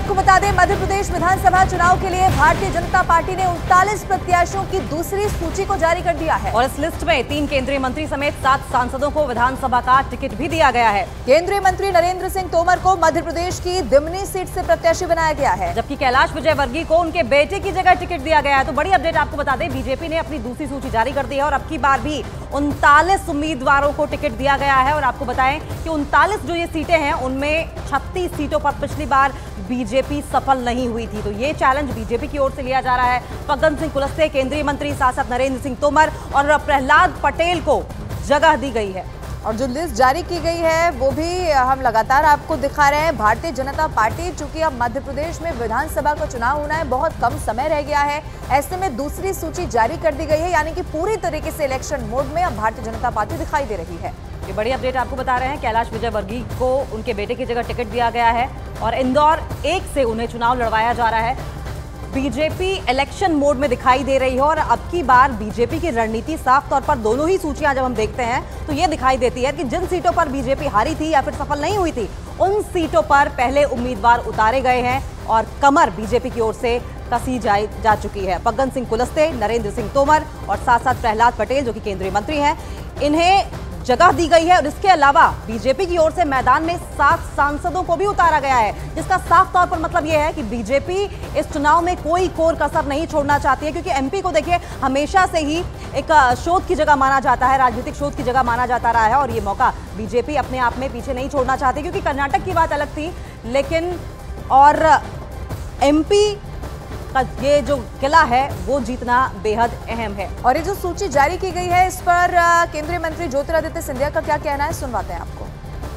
आपको बता दें, मध्य प्रदेश विधानसभा चुनाव के लिए भारतीय जनता पार्टी ने 39 प्रत्याशियों की दूसरी सूची को जारी कर दिया है और इस लिस्ट में 3 केंद्रीय मंत्री समेत 7 सांसदों को विधानसभा का टिकट भी दिया गया है। केंद्रीय मंत्री नरेंद्र सिंह तोमर को मध्य प्रदेश की दिमनी सीट से प्रत्याशी बनाया गया है, जबकि कैलाश विजयवर्गीय को उनके बेटे की जगह टिकट दिया गया है। तो बड़ी अपडेट आपको बता दें, बीजेपी ने अपनी दूसरी सूची जारी कर दी है और अब की बार भी 39 उम्मीदवारों को टिकट दिया गया है। और आपको बताएं कि 39 जो ये सीटें हैं उनमें 36 सीटों पर पिछली बार बीजेपी सफल नहीं हुई थी। तो ये चैलेंज बीजेपी की ओर से लिया जा रहा है। फग्गन सिंह कुलस्ते, केंद्रीय मंत्री, सांसद नरेंद्र सिंह तोमर और प्रहलाद पटेल को जगह दी गई है। और जो लिस्ट जारी की गई है वो भी हम लगातार आपको दिखा रहे हैं। भारतीय जनता पार्टी, चूंकि अब मध्य प्रदेश में विधानसभा का चुनाव होना है, बहुत कम समय रह गया है, ऐसे में दूसरी सूची जारी कर दी गई है, यानी कि पूरी तरीके से इलेक्शन मोड में अब भारतीय जनता पार्टी दिखाई दे रही है। ये बड़ी अपडेट आपको बता रहे हैं, कैलाश विजयवर्गीय को उनके बेटे की जगह टिकट दिया गया है और इंदौर 1 से उन्हें चुनाव लड़वाया जा रहा है। बीजेपी इलेक्शन मोड में दिखाई दे रही है और अब की बार बीजेपी की रणनीति साफ तौर पर दोनों ही सूचियां जब हम देखते हैं तो ये दिखाई देती है कि जिन सीटों पर बीजेपी हारी थी या फिर सफल नहीं हुई थी, उन सीटों पर पहले उम्मीदवार उतारे गए हैं और कमर बीजेपी की ओर से कसी जा चुकी है। फग्गन सिंह कुलस्ते, नरेंद्र सिंह तोमर और साथ प्रहलाद पटेल जो कि केंद्रीय मंत्री हैं, इन्हें जगह दी गई है। और इसके अलावा बीजेपी की ओर से मैदान में 7 सांसदों को भी उतारा गया है, जिसका साफ तौर पर मतलब यह है कि बीजेपी इस चुनाव में कोई कोर कसर नहीं छोड़ना चाहती है, क्योंकि एमपी को देखिए हमेशा से ही एक शोध की जगह माना जाता है, राजनीतिक शोध की जगह माना जाता रहा है और ये मौका बीजेपी अपने आप में पीछे नहीं छोड़ना चाहती, क्योंकि कर्नाटक की बात अलग थी, लेकिन और एमपी का ये जो किला है वो जीतना बेहद अहम है। और ये जो सूची जारी की गई है, इस पर केंद्रीय मंत्री ज्योतिरादित्य सिंधिया का क्या कहना है, सुनवाते हैं आपको।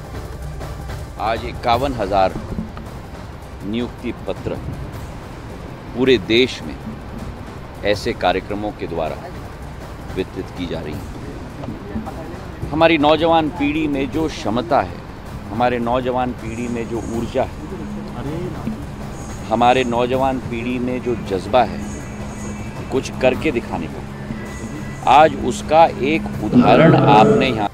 आज 51,000 नियुक्ति पत्र पूरे देश में ऐसे कार्यक्रमों के द्वारा वितरित की जा रही है। हमारी नौजवान पीढ़ी में जो क्षमता है, हमारे नौजवान पीढ़ी में जो ऊर्जा है, हमारे नौजवान पीढ़ी में जो जज्बा है कुछ करके दिखाने का, आज उसका एक उदाहरण आपने यहाँ।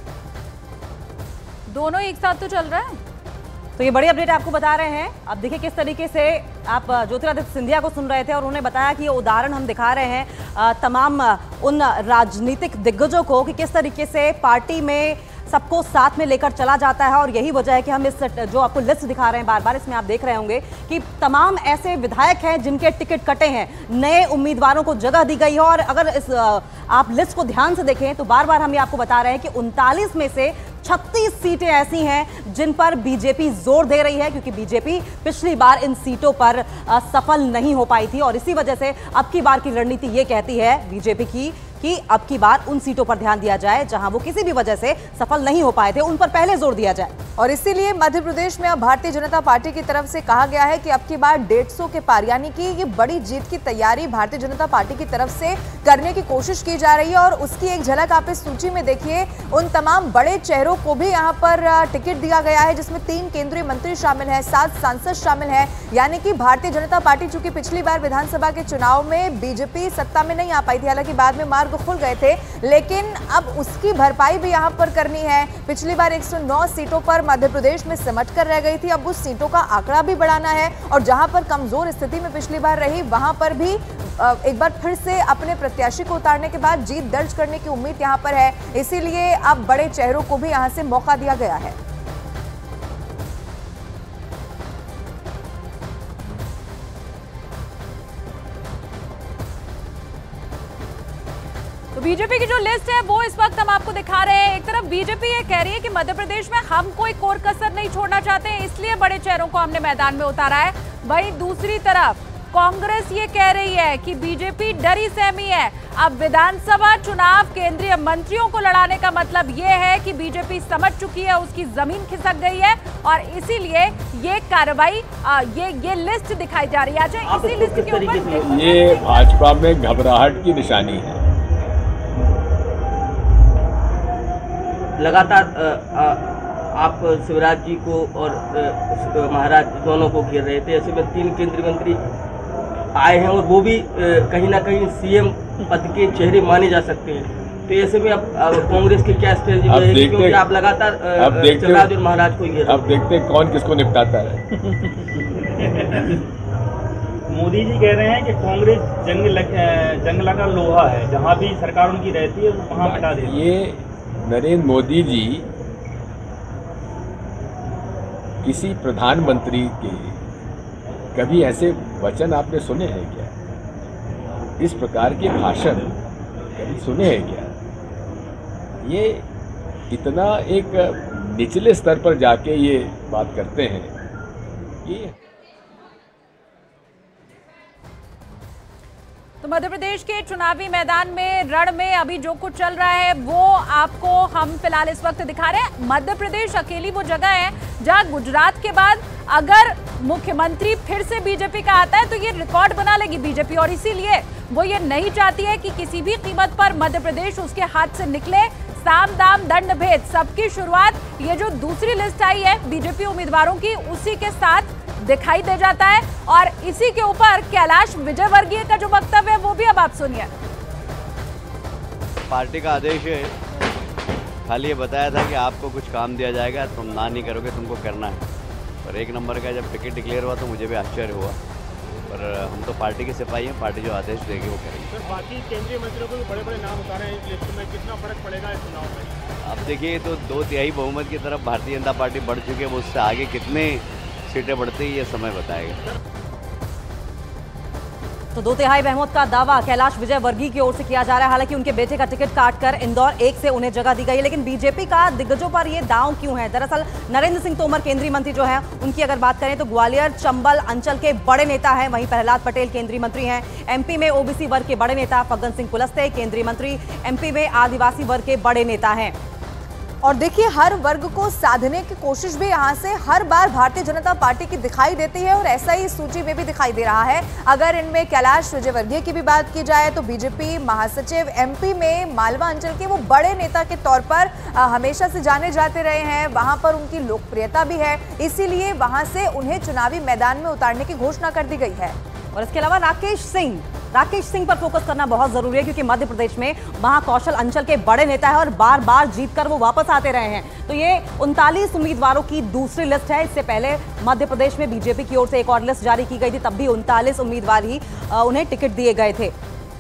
दोनों एक साथ तो चल रहा है। तो ये बड़ी अपडेट आपको बता रहे हैं। अब देखिए किस तरीके से आप ज्योतिरादित्य सिंधिया को सुन रहे थे और उन्होंने बताया कि ये उदाहरण हम दिखा रहे हैं तमाम उन राजनीतिक दिग्गजों को कि किस तरीके से पार्टी में सबको साथ में लेकर चला जाता है। और यही वजह है कि हम इस जो आपको लिस्ट दिखा रहे हैं बार बार, इसमें आप देख रहे होंगे कि तमाम ऐसे विधायक हैं जिनके टिकट कटे हैं, नए उम्मीदवारों को जगह दी गई है। और अगर इस आप लिस्ट को ध्यान से देखें तो बार बार हम ये आपको बता रहे हैं कि 39 में से 36 सीटें ऐसी हैं जिन पर बीजेपी जोर दे रही है, क्योंकि बीजेपी पिछली बार इन सीटों पर सफल नहीं हो पाई थी और इसी वजह से अब की बार की रणनीति ये कहती है बीजेपी की कि अब की बार उन सीटों पर ध्यान दिया जाए जहां वो किसी भी वजह से सफल नहीं हो पाए थे, उन पर पहले जोर दिया जाए। और इसीलिए मध्य प्रदेश में अब भारतीय जनता पार्टी की तरफ से कहा गया है कि अब की बार 150 के पार, यानी कि ये बड़ी जीत की तैयारी भारतीय जनता पार्टी की तरफ से करने की कोशिश की जा रही है। और उसकी एक झलक आप इस सूची में देखिए, उन तमाम बड़े चेहरों को भी यहाँ पर टिकट दिया गया है, जिसमें 3 केंद्रीय मंत्री शामिल है, 7 सांसद शामिल है। यानी कि भारतीय जनता पार्टी, चूंकि पिछली बार विधानसभा के चुनाव में बीजेपी सत्ता में नहीं आ पाई थी, हालांकि बाद में मार्ग खुल गए थे, लेकिन अब उसकी भरपाई भी यहाँ पर करनी है। पिछली बार 109 सीटों पर मध्य प्रदेश में सिमट कर रह गई थी, अब उस सीटों का आंकड़ा भी बढ़ाना है और जहां पर कमजोर स्थिति में पिछली बार रही, वहां पर भी एक बार फिर से अपने प्रत्याशी को उतारने के बाद जीत दर्ज करने की उम्मीद यहां पर है। इसीलिए अब बड़े चेहरों को भी यहां से मौका दिया गया है। तो बीजेपी की जो लिस्ट है वो इस वक्त हम आपको दिखा रहे हैं। एक तरफ बीजेपी ये कह रही है कि मध्य प्रदेश में हम कोई कोर कसर नहीं छोड़ना चाहते हैं, इसलिए बड़े चेहरों को हमने मैदान में उतारा है। वहीं दूसरी तरफ कांग्रेस ये कह रही है कि बीजेपी डरी सहमी है। अब विधानसभा चुनाव केंद्रीय मंत्रियों को लड़ाने का मतलब ये है कि बीजेपी समझ चुकी है, उसकी जमीन खिसक गई है और इसीलिए ये कार्रवाई, ये लिस्ट दिखाई जा रही है। अच्छा, इसी लिस्ट के ऊपर ये भाजपा में घबराहट की निशानी है। लगातार आप शिवराज जी को और महाराज दोनों को घेर रहे थे, ऐसे में 3 केंद्रीय मंत्री आए हैं और वो भी कहीं ना कहीं सीएम पद के चेहरे माने जा सकते हैं। तो ऐसे में अब कांग्रेस की क्या स्ट्रेटजी है, क्योंकि आप लगातार शिवराज और महाराज को घेर रहे हैं। अब देखते हैं कौन किसको निपटाता है। मोदी जी कह रहे हैं कि कांग्रेस जंग लगा लोहा है, जहां भी सरकार उनकी रहती है वहां हटा देती है। ये नरेंद्र मोदी जी किसी प्रधानमंत्री के कभी ऐसे वचन आपने सुने हैं क्या? इस प्रकार के भाषण कभी सुने हैं क्या? ये इतना एक निचले स्तर पर जाके ये बात करते हैं। ये तो मध्य प्रदेश के चुनावी मैदान में रण में अभी जो कुछ चल रहा है वो आपको हम फिलहाल इस वक्त दिखा रहे हैं। मध्य प्रदेश अकेली वो जगह है जहां गुजरात के बाद अगर मुख्यमंत्री फिर से बीजेपी का आता है तो ये रिकॉर्ड बना लेगी बीजेपी, और इसीलिए वो ये नहीं चाहती है कि किसी भी कीमत पर मध्य प्रदेश उसके हाथ से निकले। साम दाम दंड भेद सबकी शुरुआत ये जो दूसरी लिस्ट आई है बीजेपी उम्मीदवारों की, उसी के साथ दिखाई दे जाता है। और इसी के ऊपर कैलाश विजयवर्गीय का जो वक्तव्य है वो भी अब आप सुनिए। पार्टी का आदेश है, खाली ये बताया था कि आपको कुछ काम दिया जाएगा, तुम ना नहीं करोगे, तुमको करना है। और एक नंबर का जब टिकट डिक्लेयर हुआ तो मुझे भी आश्चर्य हुआ, पर हम तो पार्टी के सिपाही हैं, पार्टी जो आदेश देगी वो करेंगे। सर, बाकी केंद्रीय मंत्रियों को भी बड़े बड़े नाम उतारे हैं इस लिस्ट में, कितना फर्क पड़ेगा इस चुनाव में? अब देखिए, तो 2/3 बहुमत की तरफ भारतीय जनता पार्टी बढ़ चुकी है, वो उससे आगे कितने सीटें बढ़ती है ये समय बताएगा। तो 2/3 बहुमत का दावा कैलाश विजयवर्गीय की ओर से किया जा रहा है। हालांकि उनके बेटे का टिकट काटकर इंदौर 1 से उन्हें जगह दी गई है, लेकिन बीजेपी का दिग्गजों पर ये दांव क्यों है? दरअसल नरेंद्र सिंह तोमर केंद्रीय मंत्री जो हैं, उनकी अगर बात करें तो ग्वालियर चंबल अंचल के बड़े नेता हैं। वहीं प्रहलाद पटेल केंद्रीय मंत्री हैं। एमपी में ओबीसी वर्ग के बड़े नेता फग्गन सिंह कुलस्ते केंद्रीय मंत्री, एमपी में आदिवासी वर्ग के बड़े नेता हैं। और देखिए, हर वर्ग को साधने की कोशिश भी यहाँ से हर बार भारतीय जनता पार्टी की दिखाई देती है, और ऐसा ही सूची में भी दिखाई दे रहा है। अगर इनमें कैलाश विजयवर्गीय की भी बात की जाए तो बीजेपी महासचिव एमपी में मालवा अंचल के वो बड़े नेता के तौर पर हमेशा से जाने जाते रहे हैं। वहां पर उनकी लोकप्रियता भी है, इसीलिए वहां से उन्हें चुनावी मैदान में उतारने की घोषणा कर दी गई है। और इसके अलावा राकेश सिंह पर फोकस करना बहुत जरूरी है, क्योंकि मध्य प्रदेश में महाकौशल अंचल के बड़े नेता है और बार बार जीतकर वो वापस आते रहे हैं। तो ये 39 उम्मीदवारों की दूसरी लिस्ट है। इससे पहले मध्य प्रदेश में बीजेपी की ओर से एक और लिस्ट जारी की गई थी, तब भी 39 उम्मीदवार ही उन्हें टिकट दिए गए थे।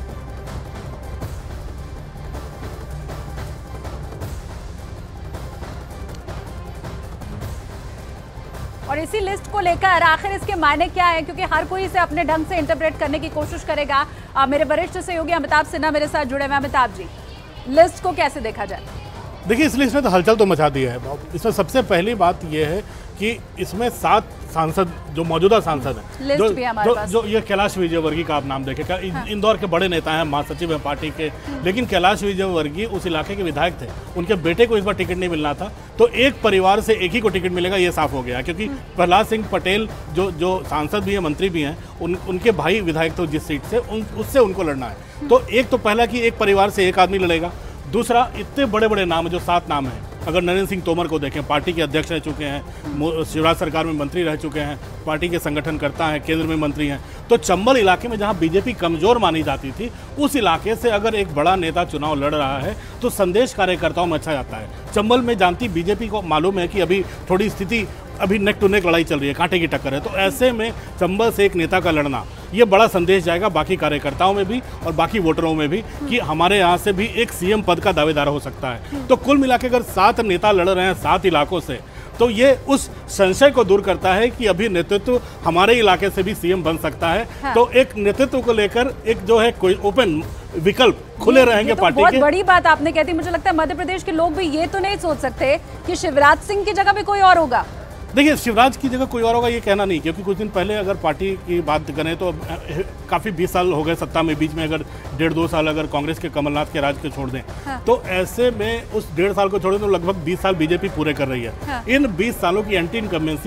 और इसी लिस्ट को लेकर आखिर इसके मायने क्या है, क्योंकि हर कोई इसे अपने ढंग से इंटरप्रेट करने की कोशिश करेगा। मेरे वरिष्ठ सहयोगी अमिताभ सिन्हा मेरे साथ जुड़े हुए। अमिताभ जी, लिस्ट को कैसे देखा जाए? देखिए, इस लिस्ट ने तो हलचल तो मचा दी है। इसमें सबसे पहली बात यह है कि इसमें 7 सांसद जो मौजूदा सांसद हैं, जो ये कैलाश विजयवर्गीय का आप नाम देखें, हाँ। इंदौर के बड़े नेता हैं, महासचिव हैं पार्टी के, लेकिन कैलाश विजयवर्गीय उस इलाके के विधायक थे। उनके बेटे को इस बार टिकट नहीं मिलना था, तो एक परिवार से एक ही को टिकट मिलेगा, ये साफ हो गया। क्योंकि प्रहलाद सिंह पटेल जो सांसद भी हैं, मंत्री भी हैं, उनके भाई विधायक थे जिस सीट से, उससे उनको लड़ना है। तो एक तो पहला कि एक परिवार से एक आदमी लड़ेगा। दूसरा, इतने बड़े बड़े नाम है, जो 7 नाम हैं। अगर नरेंद्र सिंह तोमर को देखें, पार्टी के अध्यक्ष रह चुके हैं, शिवराज सरकार में मंत्री रह चुके हैं, पार्टी के संगठनकर्ता हैं, केंद्र में मंत्री हैं। तो चंबल इलाके में जहां बीजेपी कमजोर मानी जाती थी, उस इलाके से अगर एक बड़ा नेता चुनाव लड़ रहा है तो संदेश कार्यकर्ताओं में अच्छा जाता है। चंबल में जानती बीजेपी को मालूम है कि अभी थोड़ी स्थिति, अभी नेक टू नेक लड़ाई चल रही है, कांटे की टक्कर है। तो ऐसे में चंबल से एक नेता का लड़ना, ये बड़ा संदेश जाएगा बाकी कार्यकर्ताओं में भी और बाकी वोटरों में भी कि हमारे यहाँ से भी एक सीएम पद का दावेदार हो सकता है। तो कुल मिलाकर अगर 7 नेता लड़ रहे हैं 7 इलाकों से, तो ये उस संशय को दूर करता है कि अभी नेतृत्व हमारे इलाके से भी सीएम बन सकता है। हाँ। तो एक नेतृत्व को लेकर एक जो है कोई ओपन विकल्प खुले रहेंगे पार्टी के। बहुत बड़ी बात आपने कहती, मुझे लगता है मध्य प्रदेश के लोग भी ये तो नहीं सोच सकते कि शिवराज सिंह की जगह पे कोई और होगा। देखिए, शिवराज की जगह कोई और होगा ये कहना नहीं, क्योंकि कुछ दिन पहले अगर पार्टी की बात करें तो काफ़ी 20 साल हो गए सत्ता में, बीच में अगर 1.5-2 साल अगर कांग्रेस के कमलनाथ के राज को छोड़ दें, हाँ। तो ऐसे में उस 1.5 साल को छोड़ दें तो लगभग 20 साल बीजेपी पूरे कर रही है। हाँ। इन 20 सालों की एंटी इनकम्बेंसी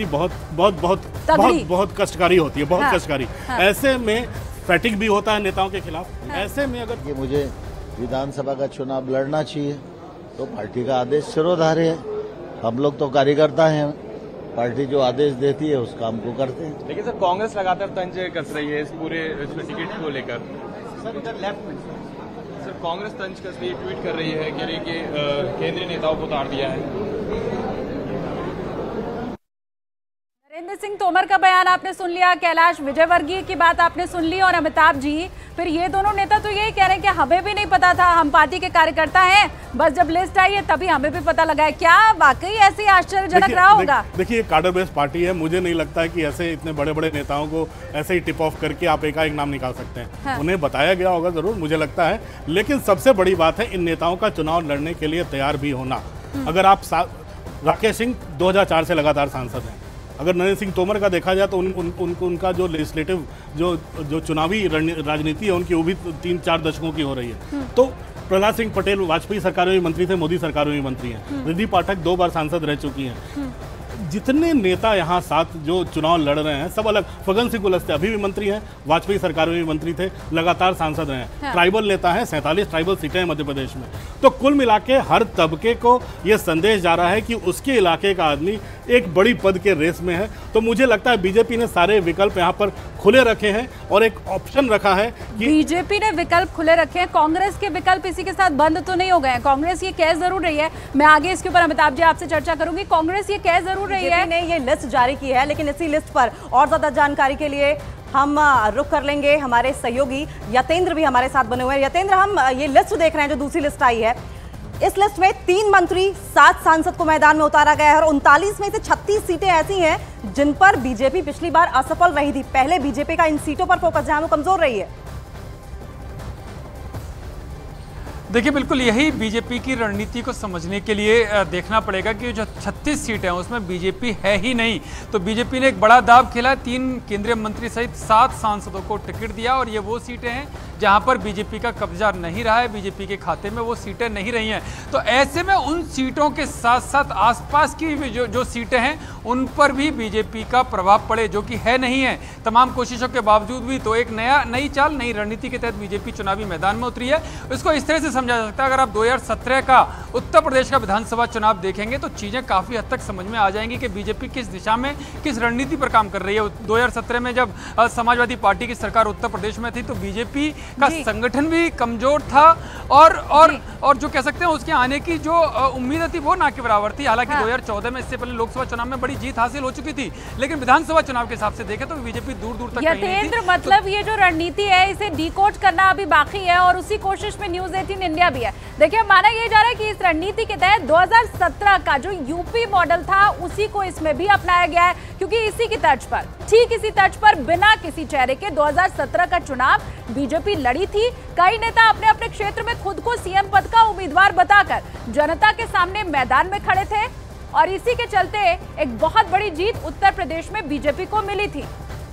बहुत कष्टकारी होती है, बहुत कष्टकारी। ऐसे में फैटिक भी होता है नेताओं के खिलाफ। ऐसे में अगर मुझे विधानसभा का चुनाव लड़ना चाहिए तो पार्टी का आदेश सिरोधार्य है। हम लोग तो कार्यकर्ता हैं, पार्टी जो आदेश देती है उस काम को करते हैं। लेकिन सर, कांग्रेस लगातार तंज कस रही है इस पूरे टिकट को लेकर। सर, इधर लेफ्ट में सर कांग्रेस तंज कस रही है, ट्वीट कर रही है, कह रही है कि केंद्रीय नेताओं को उतार दिया है। नरेंद्र सिंह तोमर का बयान आपने सुन लिया, कैलाश विजयवर्गीय की बात आपने सुन ली और अमिताभ जी, फिर ये दोनों नेता तो यही कह रहे हैं कि हमें भी नहीं पता था, हम पार्टी के कार्यकर्ता हैं, बस जब लिस्ट आई है तभी हमें भी पता लगा है। क्या वाकई ऐसे आश्चर्यजनक रहा होगा? देखिए, कार्डर बेस्ड पार्टी है, मुझे नहीं लगता है कि ऐसे इतने बड़े बड़े नेताओं को ऐसे ही टिप ऑफ करके आप एकाएक नाम निकाल सकते हैं। हाँ। उन्हें बताया गया होगा जरूर, मुझे लगता है, लेकिन सबसे बड़ी बात है इन नेताओं का चुनाव लड़ने के लिए तैयार भी होना। अगर आप राकेश सिंह 2004 से लगातार सांसद हैं, अगर नरेंद्र सिंह तोमर का देखा जाए तो उनका जो लेजिस्लेटिव जो चुनावी राजनीति है उनकी वो भी 3-4 दशकों की हो रही है। तो प्रहलाद सिंह पटेल वाजपेयी सरकार में भी मंत्री थे, मोदी सरकार में भी मंत्री हैं, रिद्धि पाठक 2 बार सांसद रह चुकी हैं। जितने नेता यहाँ साथ जो चुनाव लड़ रहे हैं सब अलग, फग्गन सिंह कुलस्ते अभी भी मंत्री हैं, वाजपेयी सरकार में भी मंत्री थे, लगातार सांसद रहे हैं। हाँ। ट्राइबल नेता हैं, 47 ट्राइबल सीटें हैं मध्य प्रदेश में। तो कुल मिला के हर तबके को ये संदेश जा रहा है कि उसके इलाके का आदमी एक बड़ी पद के रेस में है। तो मुझे लगता है बीजेपी ने सारे विकल्प यहाँ पर खुले रखे हैं और एक ऑप्शन रखा है कि बीजेपी ने विकल्प खुले रखे हैं, कांग्रेस के विकल्प इसी के साथ बंद तो नहीं हो गए हैं। कांग्रेस ये कह जरूर रही है, मैं आगे इसके ऊपर अमिताभ जी आपसे चर्चा करूंगी, कांग्रेस ये कह जरूर रही है ने ये लिस्ट जारी की है, लेकिन इसी लिस्ट पर और ज्यादा जानकारी के लिए हम रुख कर लेंगे, हमारे सहयोगी यतेंद्र भी हमारे साथ बने हुए हैं। यतेंद्र, हम ये लिस्ट देख रहे हैं जो दूसरी लिस्ट आई है, इस लिस्ट में 3 मंत्री 7 सांसद को मैदान में उतारा गया है और 39 में से 36 सीटें ऐसी हैं जिन पर बीजेपी पिछली बार असफल रही थी। पहले बीजेपी का इन सीटों पर फोकस जहां वो कमजोर रही है। देखिए, बिल्कुल यही बीजेपी की रणनीति को समझने के लिए देखना पड़ेगा कि जो 36 सीटें हैं उसमें बीजेपी है ही नहीं। तो बीजेपी ने एक बड़ा दाव खेला, 3 केंद्रीय मंत्री सहित 7 सांसदों को टिकट दिया और ये वो सीटें हैं जहां पर बीजेपी का कब्जा नहीं रहा है, बीजेपी के खाते में वो सीटें नहीं रही हैं। तो ऐसे में उन सीटों के साथ साथ आसपास की जो सीटें हैं उन पर भी बीजेपी का प्रभाव पड़े, जो कि है नहीं है। तमाम कोशिशों के बावजूद भी तो एक नई चाल, नई रणनीति के तहत बीजेपी चुनावी मैदान में उतरी है। इसको इस तरह से समझा जा सकता है, अगर आप 2017 का उत्तर प्रदेश का विधानसभा चुनाव देखेंगे तो चीजें काफी हद तक समझ में आ जाएंगी कि बीजेपी किस दिशा में, किस रणनीति पर काम कर रही है। 2017 में जब समाजवादी पार्टी की सरकार उत्तर प्रदेश में थी तो बीजेपी का संगठन भी कमजोर था और जो कह सकते हैं उसके आने की जो उम्मीद थी वो ना के बराबर थी। हालांकि 2014 में इससे पहले लोकसभा चुनाव में बड़ी जीत हासिल हो चुकी थी, लेकिन विधानसभा चुनाव के हिसाब से देखें तो बीजेपी दूर दूर तक यतेंद्र, मतलब ये जो रणनीति है इसे डिकोड करना अभी बाकी है और उसी कोशिश में न्यूज 18 इंडिया भी है। देखिए, माना यह जा रहा है कि इस रणनीति के तहत 2017 का जो यूपी मॉडल था उसी को इसमें भी अपनाया गया है, क्योंकि इसी की तर्ज पर, ठीक इसी तर्ज पर बिना किसी चेहरे के 2017 का चुनाव बीजेपी लड़ी थी। कई नेता अपने अपने क्षेत्र में खुद को सीएम पद का उम्मीदवार बताकर जनता के सामने मैदान में खड़े थे और इसी के चलते एक बहुत बड़ी जीत उत्तर प्रदेश में बीजेपी को मिली थी।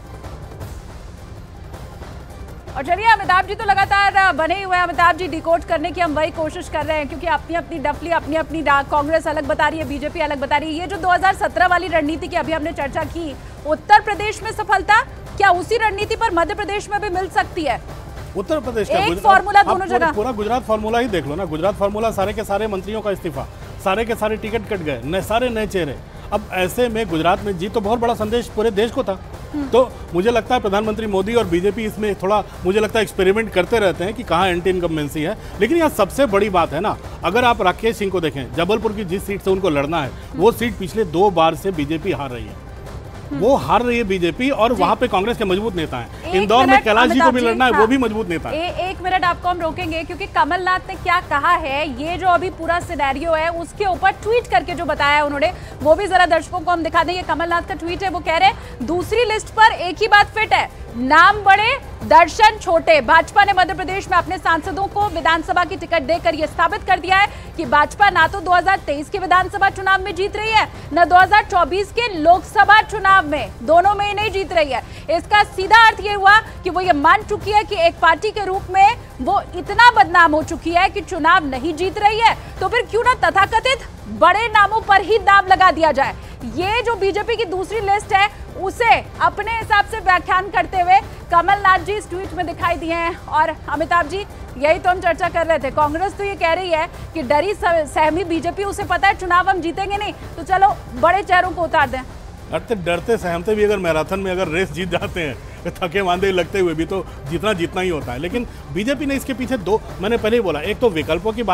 और चलिए, अमिताभ जी तो लगातार बने हुए हैं, अमिताभ जी डिकोड करने की हम वही कोशिश कर रहे हैं, क्योंकि अपनी अपनी डफली, अपनी अपनी कांग्रेस अलग बता रही है, बीजेपी अलग बता रही है। ये जो 2017 वाली रणनीति की अभी हमने चर्चा की, उत्तर प्रदेश में सफलता, क्या उसी रणनीति पर मध्य प्रदेश में भी मिल सकती है? उत्तर प्रदेश का एक फॉर्मूला दोनों जगह, पूरा गुजरात फॉर्मूला ही देख लो ना। गुजरात फॉर्मूला, सारे के सारे मंत्रियों का इस्तीफा, सारे के सारे टिकट कट गए, सारे नए चेहरे। अब ऐसे में गुजरात में जीत तो बहुत बड़ा संदेश पूरे देश को था। तो मुझे लगता है प्रधानमंत्री मोदी और बीजेपी इसमें थोड़ा, मुझे लगता है, एक्सपेरिमेंट करते रहते हैं कि कहाँ एंटी इनकम्बेंसी है। लेकिन यहाँ सबसे बड़ी बात है ना, अगर आप राकेश सिंह को देखें, जबलपुर की जिस सीट से उनको लड़ना है वो सीट पिछले 2 बार से बीजेपी हार रही है, वो हार रही है बीजेपी, और वहां पे कांग्रेस के मजबूत नेता हैं। इंदौर में कैलाश जी को भी लड़ना है, वो भी मजबूत नेता है। एक मिनट आपको हम रोकेंगे, क्योंकि कमलनाथ ने क्या कहा है, ये जो अभी पूरा सिनेरियो है उसके ऊपर ट्वीट करके जो बताया उन्होंने, वो भी जरा दर्शकों को हम दिखा दें। ये कमलनाथ का ट्वीट है, वो कह रहे हैं दूसरी लिस्ट पर एक ही बात फिट है, नाम बड़े दर्शन छोटे। भाजपा ने मध्य प्रदेश में अपने सांसदों को विधानसभा की टिकट देकर यह साबित कर दिया है कि भाजपा ना तो 2023 के विधानसभा चुनाव में जीत रही है, न 2024 के लोकसभा चुनाव में, दोनों में ही नहीं जीत रही है। इसका सीधा अर्थ यह हुआ कि वो ये मान चुकी है कि एक पार्टी के रूप में वो इतना बदनाम हो चुकी है कि चुनाव नहीं जीत रही है। तो फिर क्यों ना तथाकथित बड़े नामों पर ही दांव लगा दिया जाए। ये जो बीजेपी की दूसरी लिस्ट है उसे अपने हिसाब से व्याख्यान करते हुए कमलनाथ जी इस ट्वीट में दिखाई दिए हैं। और अमिताभ जी, यही तो हम चर्चा कर रहे थे, कांग्रेस तो ये कह रही है कि डरी सहमी बीजेपी, उसे पता है चुनाव हम जीतेंगे नहीं, तो चलो बड़े चेहरों को उतार दें। डरते सहमते भी अगर मैराथन में अगर रेस जीत जाते हैं, थके मांदे लगते हुए भी, तो जीतना ही होता है। लेकिन बीजेपी ने इसके पीछे मैंने पहले ही बोला, एक तो विकल्पों की बात है,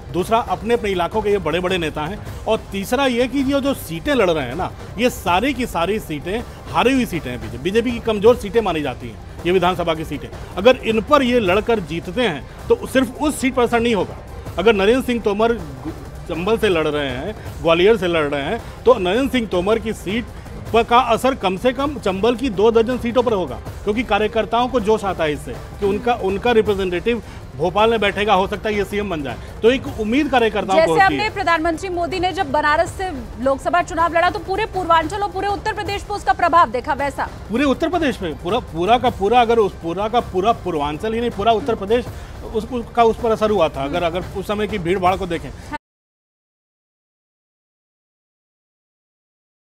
दूसरा अपने अपने इलाकों के ये बड़े बड़े नेता हैं, और तीसरा ये कि ये जो सीटें लड़ रहे हैं ना, ये सारी की सारी सीटें हारी हुई सीटें हैं। बीजेपी की कमजोर सीटें मानी जाती हैं ये विधानसभा की सीटें। अगर इन पर ये लड़कर जीतते हैं तो सिर्फ उस सीट पर असर नहीं होगा। अगर नरेंद्र सिंह तोमर चंबल से लड़ रहे हैं, ग्वालियर से लड़ रहे हैं, तो नरेंद्र सिंह तोमर की सीट पर का असर कम से कम चंबल की 2 दर्जन सीटों पर होगा, क्योंकि कार्यकर्ताओं को जोश आता है इससे कि उनका रिप्रेजेंटेटिव भोपाल में बैठेगा, हो सकता है ये सीएम बन जाए। तो एक उम्मीद कार्यकर्ताओं को होती है। जैसे हमने प्रधानमंत्री मोदी ने जब बनारस से लोकसभा चुनाव लड़ा तो पूरे पूर्वांचल और पूरे उत्तर प्रदेश पर उसका प्रभाव देखा, वैसा पूरे उत्तर प्रदेश में पूरा का पूरा, अगर उस पूरा का पूरा पूर्वांचल ही नहीं, पूरा उत्तर प्रदेश उसका उस पर असर हुआ था। अगर उस समय की भीड़ भाड़ को देखें,